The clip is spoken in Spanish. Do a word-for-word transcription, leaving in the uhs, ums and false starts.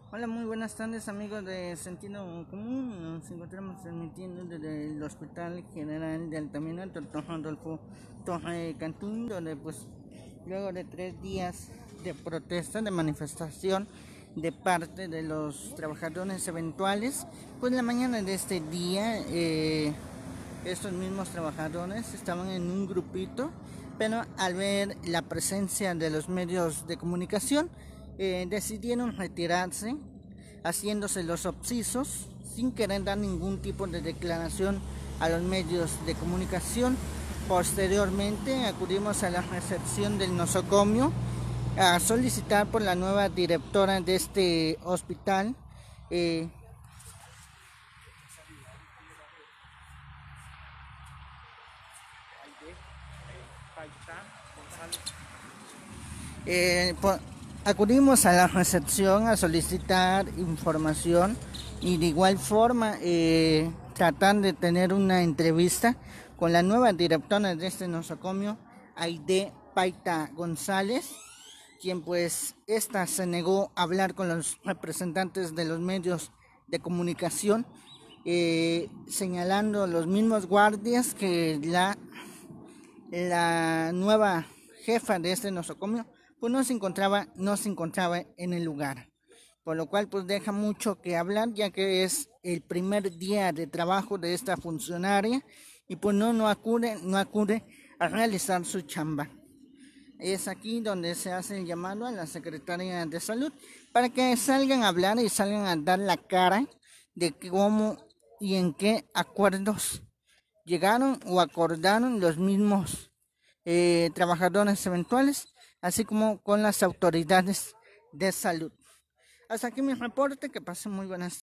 Hola, muy buenas tardes amigos de Sentido Común. Nos encontramos transmitiendo desde el Hospital General de Altamira, doctor Rodolfo Torre Cantún, donde pues luego de tres días de protesta, de manifestación de parte de los trabajadores eventuales, pues la mañana de este día eh, estos mismos trabajadores estaban en un grupito, pero al ver la presencia de los medios de comunicación, eh, decidieron retirarse, haciéndose los obsisos, sin querer dar ningún tipo de declaración a los medios de comunicación. Posteriormente acudimos a la recepción del nosocomio a solicitar por la nueva directora de este hospital, eh, Eh, por, acudimos a la recepción a solicitar información y de igual forma eh, tratar de tener una entrevista con la nueva directora de este nosocomio, Aide Paita González, quien pues esta se negó a hablar con los representantes de los medios de comunicación, eh, señalando los mismos guardias que la, la nueva jefa de este nosocomio pues no se encontraba, no se encontraba en el lugar, por lo cual pues deja mucho que hablar, ya que es el primer día de trabajo de esta funcionaria y pues no, no acude, no acude a realizar su chamba. Es aquí donde se hace el llamado a la Secretaría de Salud para que salgan a hablar y salgan a dar la cara de cómo y en qué acuerdos llegaron o acordaron los mismos eh, trabajadores eventuales, así como con las autoridades de salud. Hasta aquí mi reporte, que pasen muy buenas.